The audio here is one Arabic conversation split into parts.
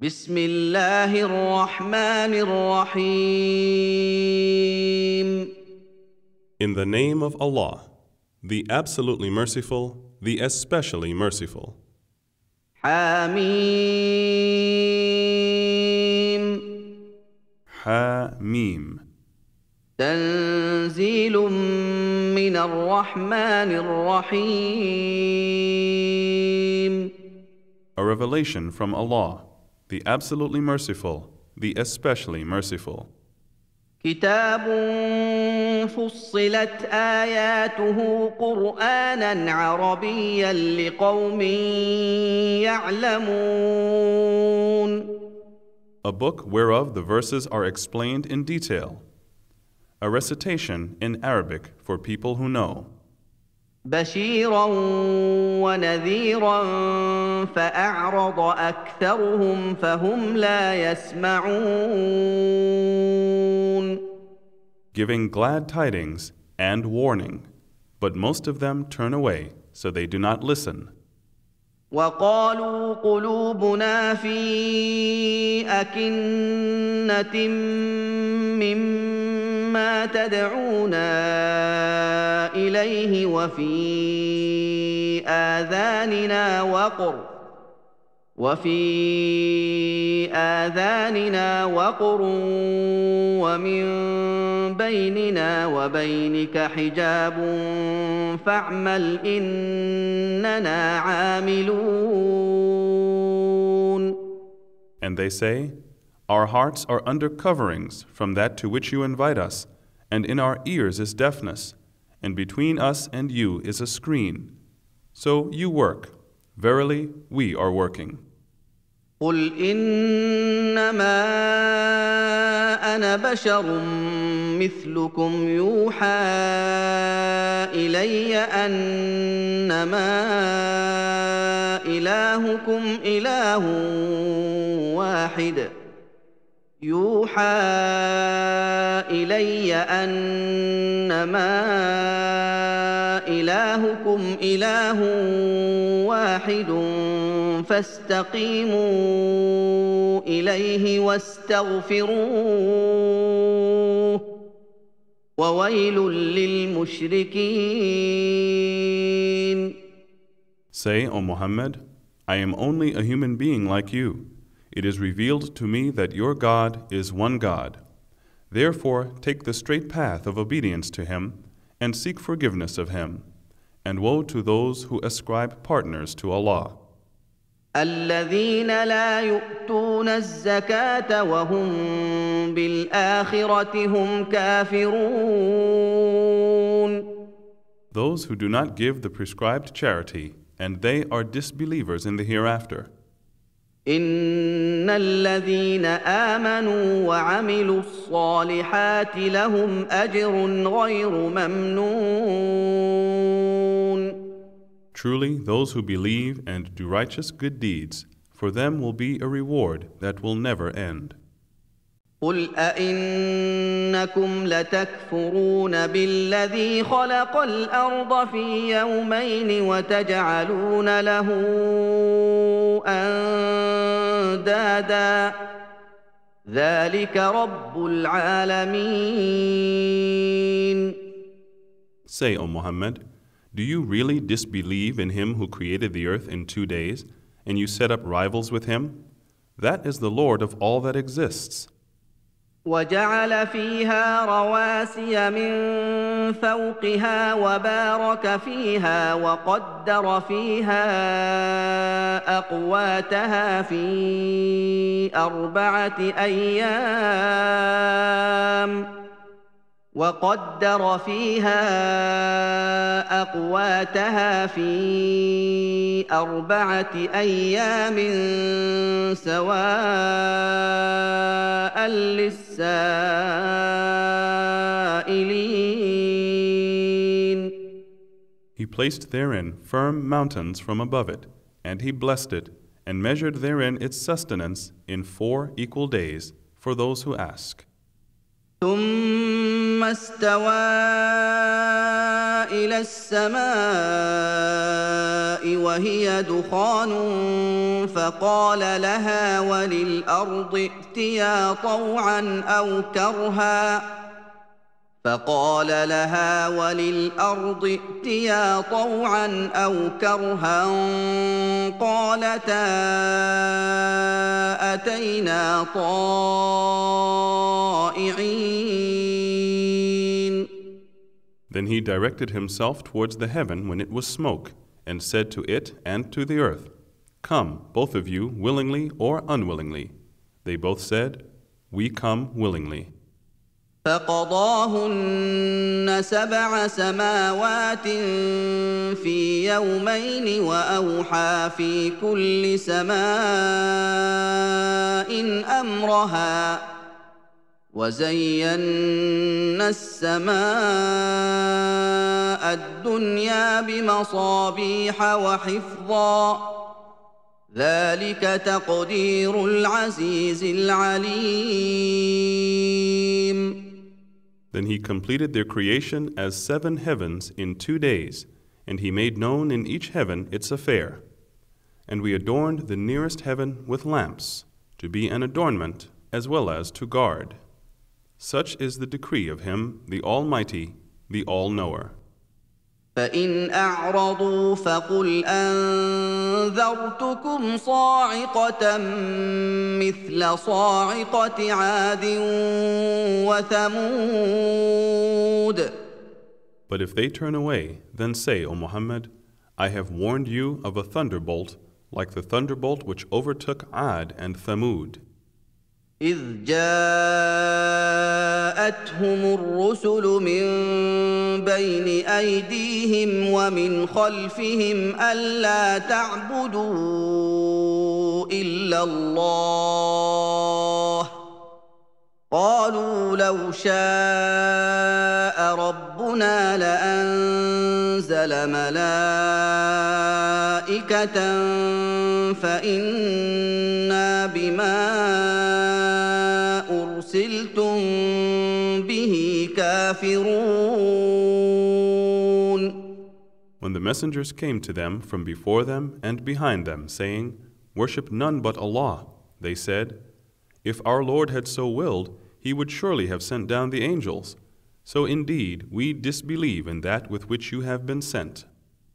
بسم الله الرحمن الرحيم. In the name of Allah, the absolutely merciful, the especially merciful. حميم. Hamim. تنزيل من الرحمن الرحيم. A revelation from Allah, the absolutely merciful, the especially merciful. كتاب فصلت آياته قرآنا عربيا لقوم يعلمون. A book whereof the verses are explained in detail. A recitation in Arabic for people who know. بشيرا ونذيرا فأعرض أكثرهم فهم لا يسمعون. Giving glad tidings and warning, but most of them turn away, so they do not listen. وقالوا قلوبنا في أكنة مما تدعونا إليه وفي آذاننا وقر ومن بيننا وبينك حجاب فاعمل إننا عاملون. And they say, our hearts are under coverings from that to which you invite us, and in our ears is deafness, and between us and you is a screen. So you work. Verily, we are working. قل إنما أنا بشر مثلكم يوحى إلي أنما إلهكم إله واحد فاستقيموا إليه واستغفروه وويل للمشركين. Say, O Muhammad, I am only a human being like you. It is revealed to me that your God is one God. Therefore, take the straight path of obedience to Him and seek forgiveness of Him. And woe to those who ascribe partners to Allah. الذين لا يؤتون الزكاة وهم بالآخرة هم كافرون. Those who do not give the prescribed charity, and they are disbelievers in the hereafter. إن الذين آمنوا وعملوا الصالحات لهم أجر غير ممنون. Truly, those who believe and do righteous good deeds, for them will be a reward that will never end. قل أئنكم لتكفرون بالذي خلق الأرض في يومين وتجعلون له أندادا ذلك رب العالمين. Say, O Muhammad, do you really disbelieve in Him who created the earth in 2 days, and you set up rivals with Him? That is the Lord of all that exists. وجعل فيها رواسي من فوقها وبارك فيها وقدر فيها أقواتها في أربعة أيام سواء للسائلين. He placed therein firm mountains from above it, and He blessed it, and measured therein its sustenance in 4 equal days for those who ask. ثم استوى إلى السماء وهي دخان فقال لها وللأرض ائتيا طوعا أو كرها قالتا أتينا طائعين. Then he directed himself towards the heaven when it was smoke, and said to it and to the earth, "Come, both of you, willingly or unwillingly." They both said, "We come willingly." فقضاهن 7 سماوات في يومين وأوحى في كل سماء أمرها وزينا السماء الدنيا بمصابيح وحفظا ذلك تقدير العزيز العليم. Then he completed their creation as 7 heavens in 2 days, and he made known in each heaven its affair. And we adorned the nearest heaven with lamps, to be an adornment as well as to guard. Such is the decree of him, the Almighty, the All-Knower. فإن أعرضوا فقل أنذرتكم صاعقة مثل صاعقة عاد وثمود. But if they turn away, then say, O Muhammad, I have warned you of a thunderbolt like the thunderbolt which overtook Ad and Thamud. إذ جاءتهم الرسل من بين أيديهم ومن خلفهم ألا تعبدوا إلا الله قالوا لو شاء ربنا لأنزل ملائكة فإنا بما أرسلتم به كافرون. When the messengers came to them from before them and behind them, saying, Worship none but Allah, they said, If our Lord had so willed, He would surely have sent down the angels. So indeed, we disbelieve in that with which you have been sent.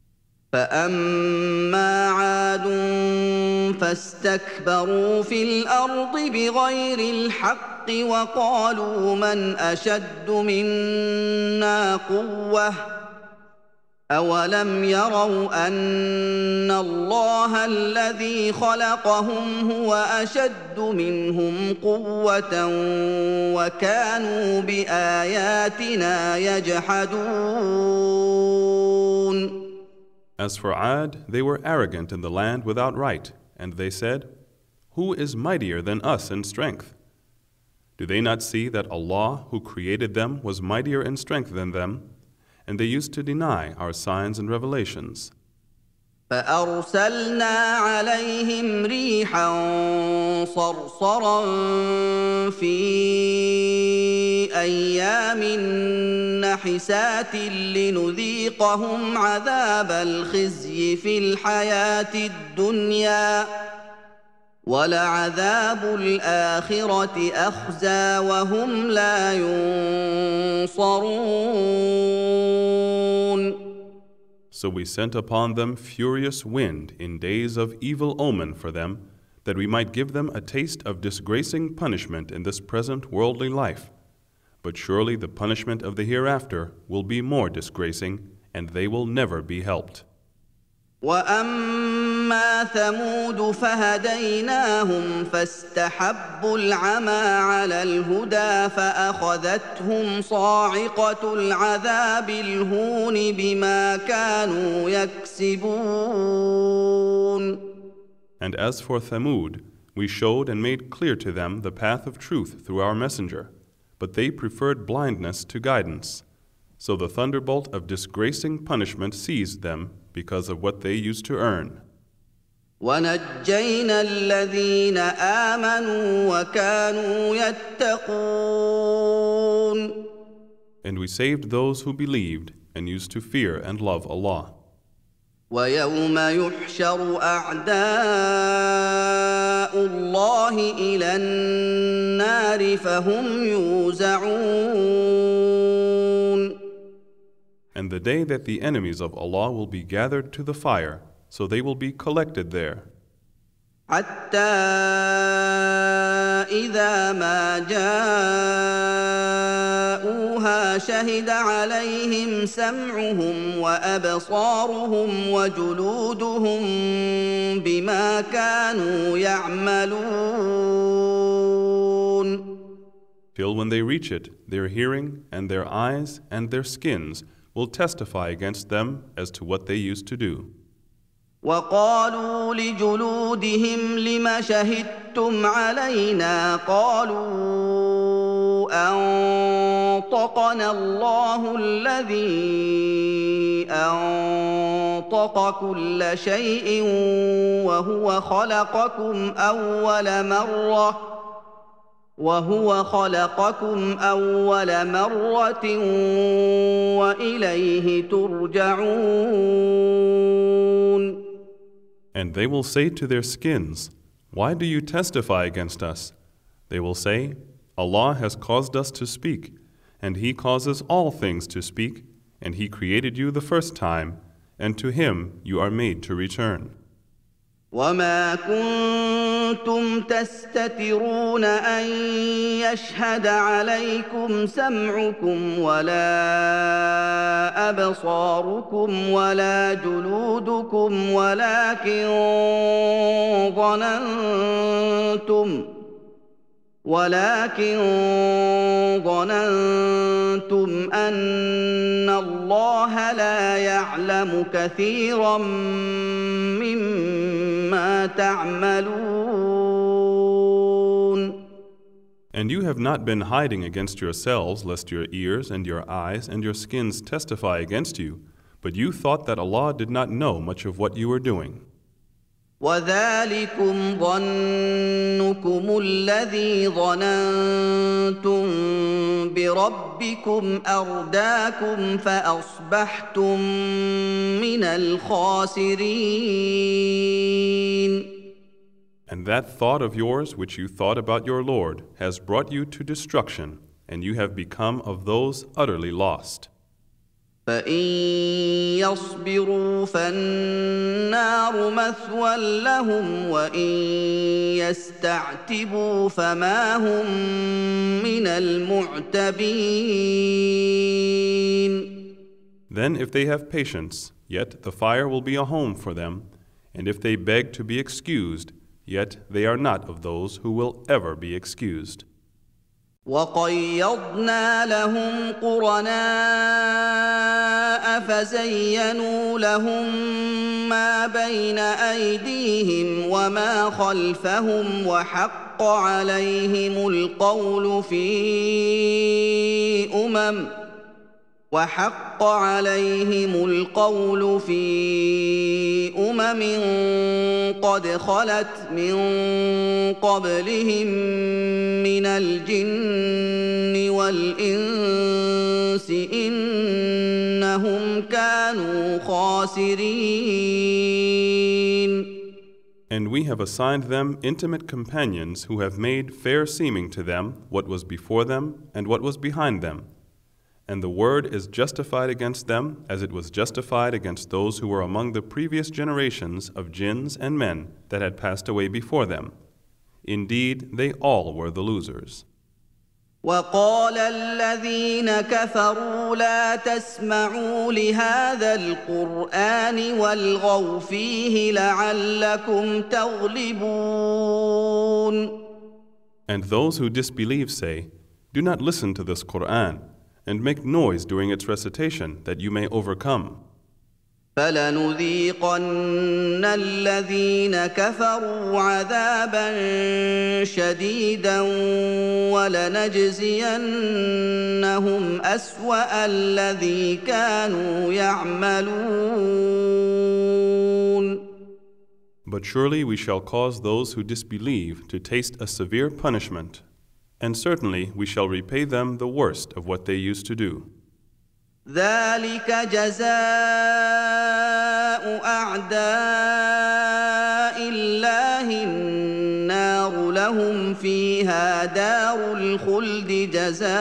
فأما عاد فاستكبروا في الأرض بغير الحق وقالوا من أشد منا قوة أولم يروا أن الله الذي خلقهم هو أشد منهم قوة وكانوا بآياتنا يجحدون. As for Ad, they were arrogant in the land without right, and they said, Who is mightier than us in strength? Do they not see that Allah, who created them, was mightier in strength than them? And they used to deny our signs and revelations. فأرسلنا عليهم ريحا صرصرا في أيام نحسات لنذيقهم عذاب الخزي في الحياة الدنيا ولعذاب الآخرة أخزى وهم لا ينصرون. So we sent upon them furious wind in days of evil omen for them, that we might give them a taste of disgracing punishment in this present worldly life. But surely the punishment of the hereafter will be more disgracing, and they will never be helped. وأما ثمود فهديناهم فاستحبوا العمى على الهدى فأخذتهم صاعقة العذاب الهون بما كانوا يكسبون. And as for Thamud, we showed and made clear to them the path of truth through our messenger, but they preferred blindness to guidance. So the thunderbolt of disgracing punishment seized them because of what they used to earn. ونجينا الذين آمنوا وكانوا يتقون. And we saved those who believed, and used to fear and love Allah. ويوم يحشر أعداء الله إلى النار فهم يوزعون. And the day that the enemies of Allah will be gathered to the fire, so they will be collected there. حتى إذا ما جاءوها شهد عليهم سمعهم وأبصارهم وجلودهم بما كانوا يعملون. Till when they reach it, their hearing and their eyes and their skins will testify against them as to what they used to do. وقالوا لجلودهم لم شهدتم علينا قالوا أنطقنا الله الذي أنطق كل شيء وهو خلقكم أول مرة وإليه ترجعون. And they will say to their skins, "Why do you testify against us?" They will say, "Allah has caused us to speak, and He causes all things to speak, and He created you the first time, and to Him you are made to return." وما كنتم تستترون أن يشهد عليكم سمعكم ولا أبصاركم ولا جلودكم ولكن ظننتم أن الله لا يعلم كثيرا مما تعملون. And you have not been hiding against yourselves, lest your ears and your eyes and your skins testify against you, but you thought that Allah did not know much of what you were doing. وذلكم ظنكم الذي ظننتم بربكم أرداكم فأصبحتم من الخاسرين. And that thought of yours which you thought about your Lord has brought you to destruction, and you have become of those utterly lost. فإن يصبروا فالنار مثوى لهم وإن يستعتبوا فما هم من المعتبين. Then if they have patience, yet the fire will be a home for them, and if they beg to be excused, yet they are not of those who will ever be excused. وقيضنا لهم قرناء فزينوا لهم ما بين أيديهم وما خلفهم وحق عليهم القول في قد خلت من قبلهم من الجن والإنس إنهم كانوا خاسرين. And we have assigned them intimate companions who have made fair seeming to them what was before them and what was behind them. And the word is justified against them as it was justified against those who were among the previous generations of jinns and men that had passed away before them. Indeed, they all were the losers. وقال الذين كفروا لا تسمعوا لهذا القرآن والغوا فيه لعلكم تغلبون. And those who disbelieve say, "Do not listen to this Qur'an, and make noise during its recitation, that you may overcome." فلنذيقن الذين كفروا عذابا شديدا ولنجزينهم أسوأ الذي كانوا يعملون. But surely we shall cause those who disbelieve to taste a severe punishment, and certainly we shall repay them the worst of what they used to do. ذلك جزاء أعداء الله النار لهم فيها دار الخلد جزاء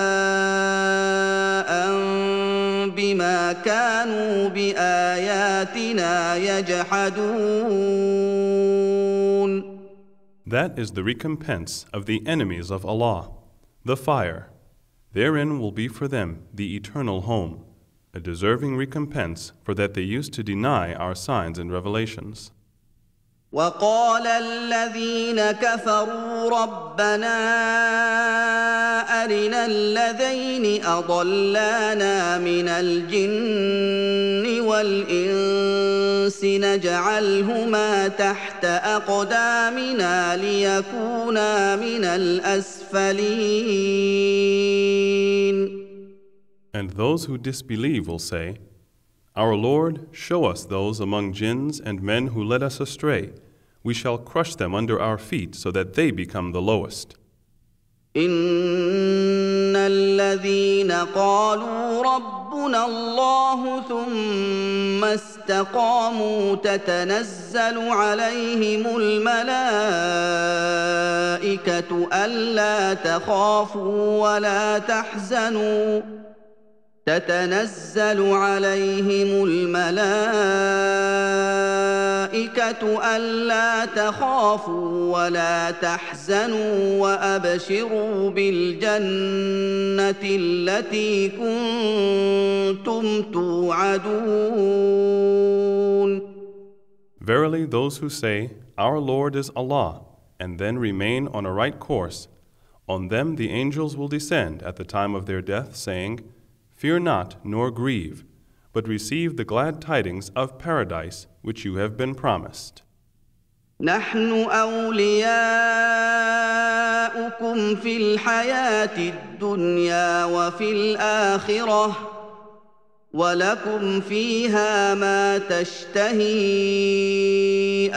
بما كانوا بآياتنا يجحدون. That is the recompense of the enemies of Allah, the fire. Therein will be for them the eternal home, a deserving recompense for that they used to deny our signs and revelations. وقال الذين كفروا ربنا أرنا الذين أضلانا من الجن والإنس نجعلهما تحت أقدامنا ليكونا من الأسفلين. And those who disbelieve will say, Our Lord, show us those among jinns and men who led us astray. We shall crush them under our feet so that they become the lowest. إن الذين قالوا ربنا الله ثم استقاموا تتنزل عليهم الملائكة ألا تخافوا ولا تحزنوا تتنزل عليهم الملائكة ألا تخافوا ولا تحزنوا وأبشروا بالجنة التي كنتم توعدون. Verily, those who say, Our Lord is Allah, and then remain on a right course, on them the angels will descend at the time of their death, saying, Fear not, nor grieve, but receive the glad tidings of paradise which you have been promised. نحن أولياؤكم في الحياة الدنيا وفي الآخرة ولكم فيها ما تشتهي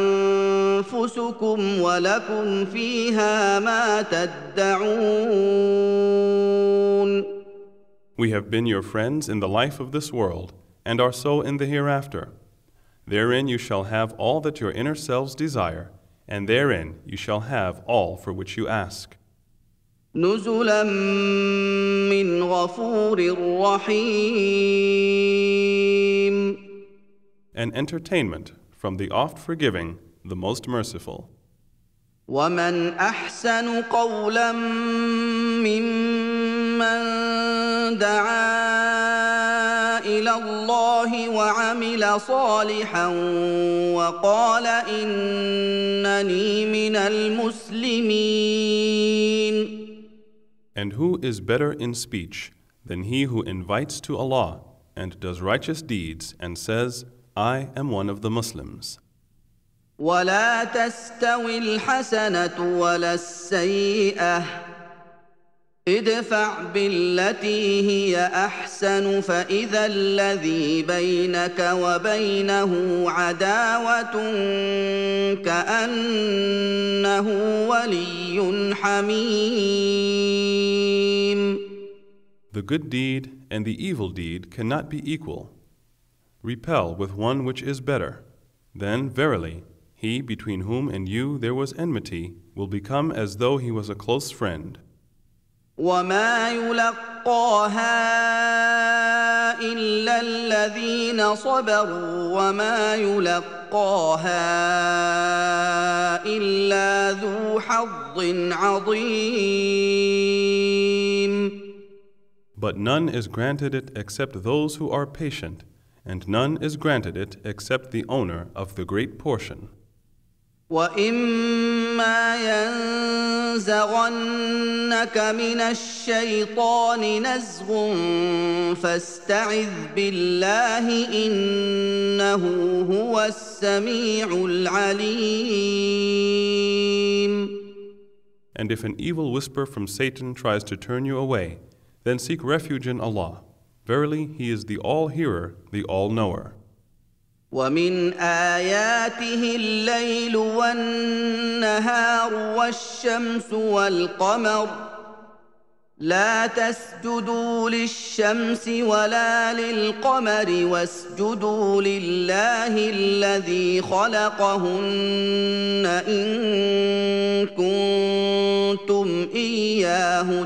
أنفسكم ولكم فيها ما تدعون. We have been your friends in the life of this world, and are so in the hereafter. Therein you shall have all that your inner selves desire, and therein you shall have all for which you ask. نزلا من غفور رحيم. An entertainment from the oft-forgiving, the most merciful. ومن أحسن قولا ممن دعا إلى الله وعمل صالحا وقال إنني من المسلمين. And who is better in speech than he who invites to Allah and does righteous deeds and says, I am one of the Muslims. ولا تستوي الحسنة ولا السيئة ادفع بالتي هي أحسن فإذا الذي بينك وبينه عداوة كأنه ولي حميم. The good deed and the evil deed cannot be equal. Repel with one which is better. Then, verily, he between whom and you there was enmity will become as though he was a close friend. وما يلقاها إلا الذين صبروا وما يلقاها إلا ذو حظ عظيم. But none is granted it except those who are patient, and none is granted it except the owner of the great portion. وَإِمَّا يَنزَغَنَّكَ مِنَ الشَّيْطَانِ نَزْغٌ فَاسْتَعِذْ بِاللَّهِ إِنَّهُ هُوَ السَّمِيعُ الْعَلِيمُ. And if an evil whisper from Satan tries to turn you away, then seek refuge in Allah. Verily, He is the All-Hearer, the All-Knower. ومن آياته الليل والنهار والشمس والقمر لا تسجدوا للشمس ولا للقمر واسجدوا لله الذي خلقهن إن كنتم إياه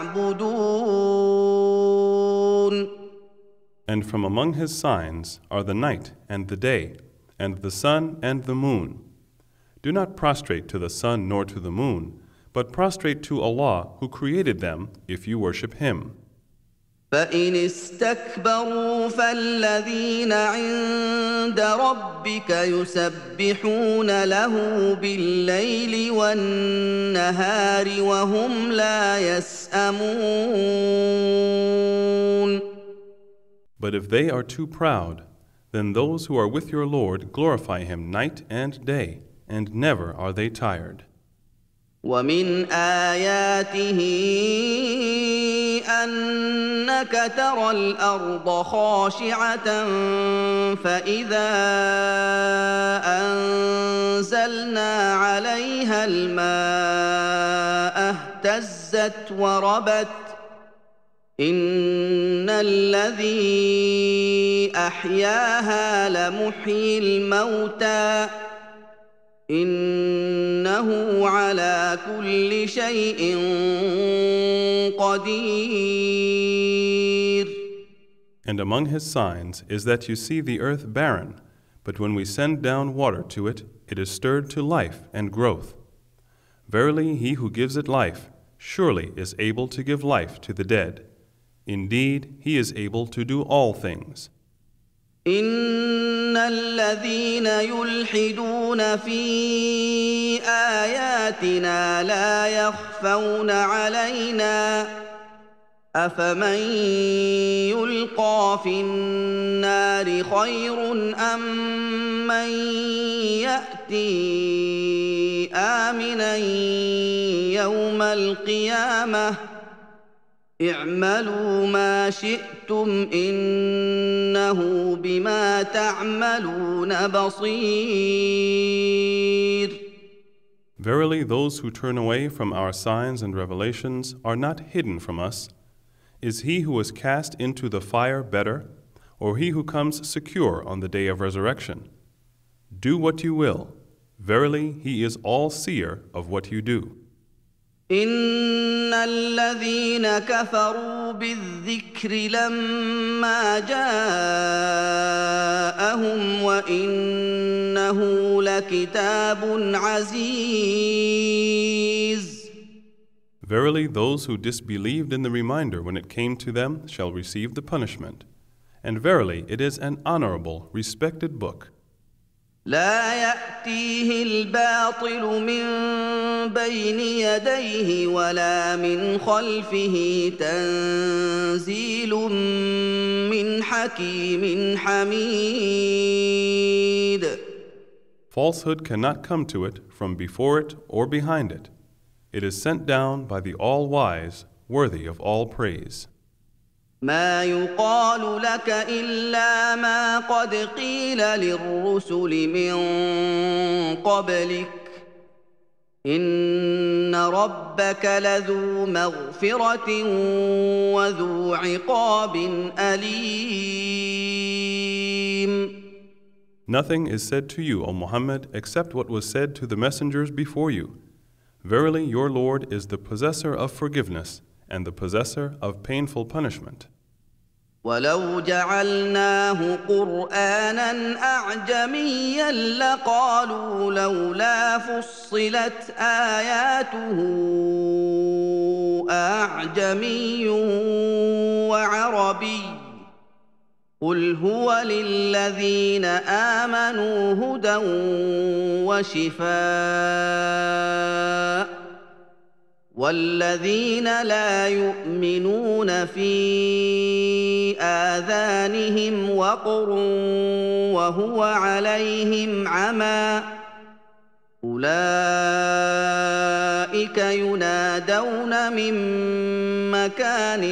تعبدون. And from among his signs are the night and the day, and the sun and the moon. Do not prostrate to the sun nor to the moon, but prostrate to Allah who created them if you worship Him. فإن استكبروا فالذين عند ربك يسبحون له بالليل والنهار وهم لا يسأمون. But if they are too proud, then those who are with your Lord glorify Him night and day, and never are they tired. ومن آياته أنك ترى الأرض خاشعة فإذا أنزلنا عليها الماء اهتزت وربت إن الذي أحياها لمحيي الموتى إنه على كل شيء قدير. And among his signs is that you see the earth barren, but when we send down water to it, it is stirred to life and growth. Verily, he who gives it life surely is able to give life to the dead. Indeed, he is able to do all things. إن الذين يلحدون في آياتنا لا يخفون علينا أفمن يلقى في النار خير أم من يأتي آمنا يوم القيامة اعملوا ما شئتم إنه بما تعملون بصير. Verily, those who turn away from our signs and revelations are not hidden from us. Is he who is cast into the fire better, or he who comes secure on the day of resurrection? Do what you will. Verily, he is all-seer of what you do. إن الذين كفروا بالذكر لما جاءهم وإنه لكتاب عزيز. Verily, those who disbelieved in the reminder when it came to them shall receive the punishment. And verily, it is an honorable, respected book. لا يأتيه الباطل من بين يديه ولا من خلفه تنزيل من حكيم حميد. Falsehood cannot come to it from before it or behind it. It is sent down by the all-wise, worthy of all praise. ما يقال لك إلا ما قد قيل للرسل من قبلك إن ربك لذو مغفرة وذو عقاب أليم. Nothing is said to you, O Muhammad, except what was said to the messengers before you. Verily, your Lord is the possessor of forgiveness and the possessor of painful punishment. ولو جعلناه قرآنا أعجميا لقالوا لولا فصلت آياته أعجمي وعربي قل هو للذين آمنوا هدى وشفاء والذين لا يؤمنون في آذانهم وقر وهو عليهم عمى أولئك ينادون من مكان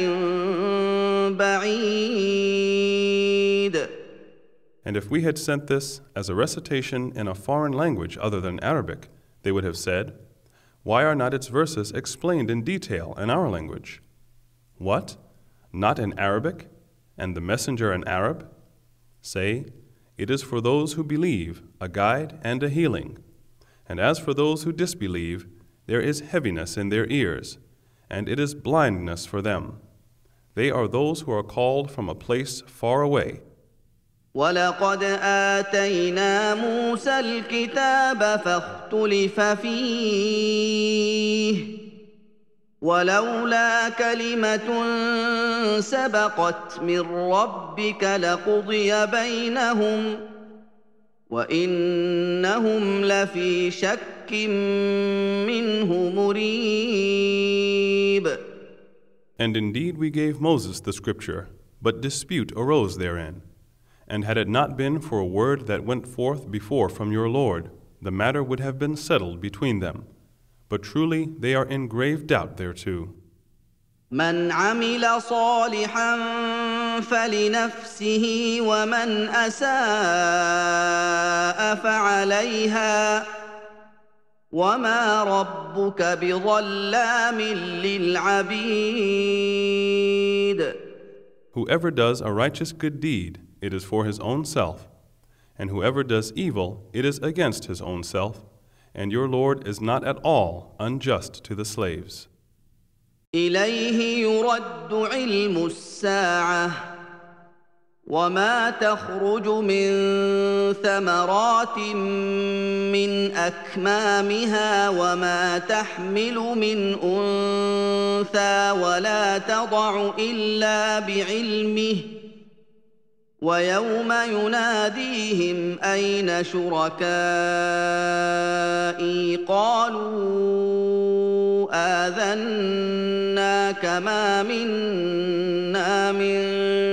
بعيد. And if we had sent this as a recitation in a foreign language other than Arabic, they would have said, why are not its verses explained in detail in our language? What? Not in Arabic, and the messenger an Arab? Say, it is for those who believe a guide and a healing. And as for those who disbelieve, there is heaviness in their ears, and it is blindness for them. They are those who are called from a place far away. ولقد آتينا موسى الكتاب فاختلف فيه ولولا كلمة سبقت من ربك لقضي بينهم وإنهم لفي شك منه مريب. And indeed we gave Moses the scripture, but dispute arose therein. And had it not been for a word that went forth before from your Lord, the matter would have been settled between them. But truly they are in grave doubt thereto. من عمل صالحا فلنفسه ومن أساء فعليها وما ربك بظلام للعبيد. Whoever does a righteous good deed, it is for his own self, and whoever does evil, it is against his own self, and your Lord is not at all unjust to the slaves. إليه يرد علم الساعة وما تخرج من ثمرات من أكمامها وما تحمل من أنثى ولا تضع إلا بعلمه ويوم يناديهم أين شركائي قالوا آذناك ما منا من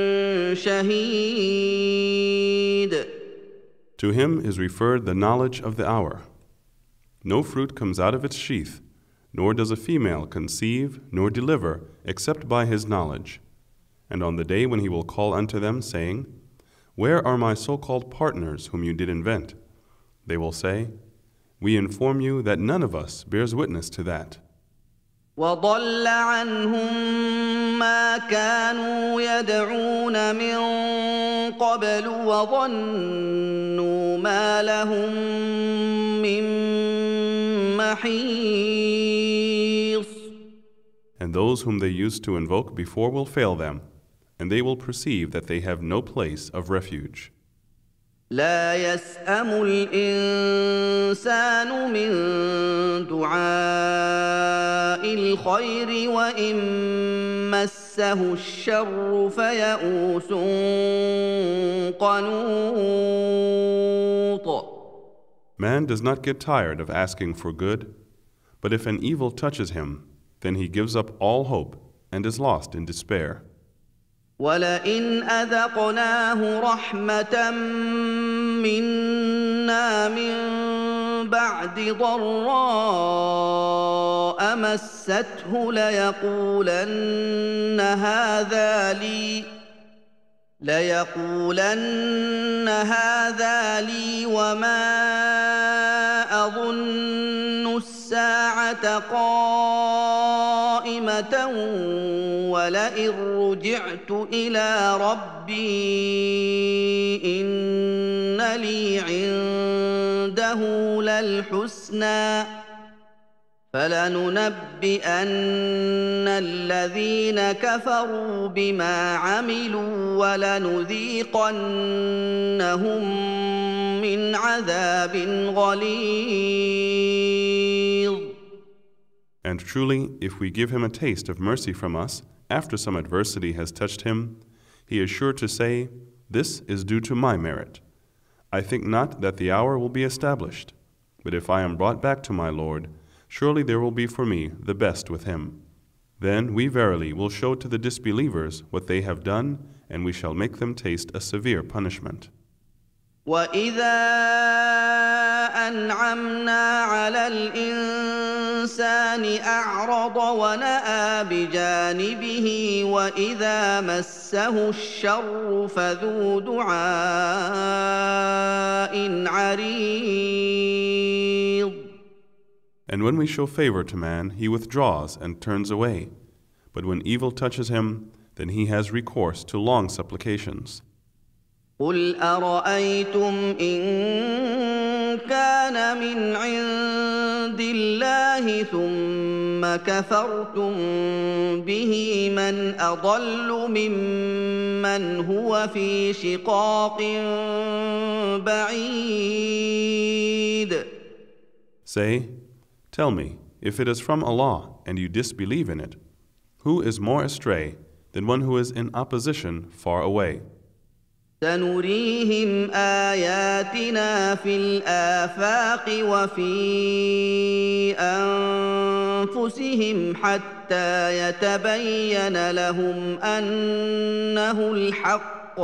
شهيد. To him is referred the knowledge of the hour. No fruit comes out of its sheath, nor does a female conceive nor deliver except by his knowledge. And on the day when he will call unto them, saying, Where are my so-called partners whom you did invent? They will say, We inform you that none of us bears witness to that. وضل عنهم ما كانوا يدعون من قبل وظنوا ما لهم من محيص. And those whom they used to invoke before will fail them, and they will perceive that they have no place of refuge. لا يسأم الإنسان من دعاء الخير وإن مسه الشر فيئوس قنوط. Man does not get tired of asking for good, but if an evil touches him, then he gives up all hope and is lost in despair. ولئن أذقناه رحمة منا من بعد ضراء مسته ليقولن هذا لي وما أظن الساعة قائمة ولئن رجعت إلى ربي إن لي عنده للحسنى فلننبئن الذين كفروا بما عملوا ولنذيقنهم من عذاب غليظ. And truly, if we give him a taste of mercy from us, after some adversity has touched him, he is sure to say, This is due to my merit. I think not that the hour will be established, but if I am brought back to my Lord, surely there will be for me the best with him. Then we verily will show to the disbelievers what they have done, and we shall make them taste a severe punishment. وَإِذَا أَنْعَمْنَا عَلَى الْإِنسَانِ أَعْرَضَ وَنَأَىٰ بِجَانِبِهِ وَإِذَا مَسَّهُ الشَّرُّ فَذُو دُعَاءٍ عَرِيضٍ. And when we show favor to man, he withdraws and turns away. But when evil touches him, then he has recourse to long supplications. قل أرأيتم إن كان من عند الله ثم كفرتم به من أضل ممن هو في شقاق بعيد. Say, tell me, if it is from Allah and you disbelieve in it, who is more astray than one who is in opposition far away? سنريهم آياتنا في الآفاق وفي أنفسهم حتى يتبين لهم أنه الحق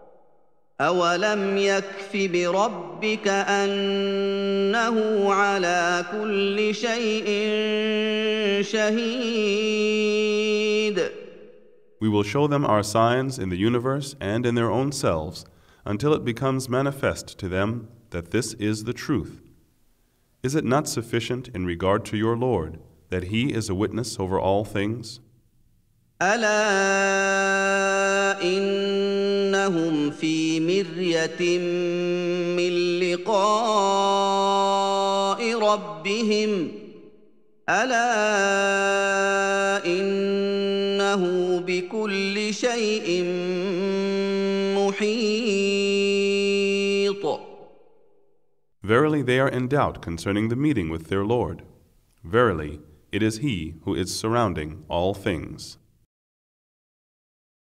أولم يكف بربك أنه على كل شيء شهيد. We will show them our signs in the universe and in their own selves until it becomes manifest to them that this is the truth. Is it not sufficient in regard to your Lord that He is a witness over all things? ألا إنهم في مرية من لقاء ربهم ألا إنه بكل شيء محيط. Verily they are in doubt concerning the meeting with their Lord. Verily, it is He who is surrounding all things.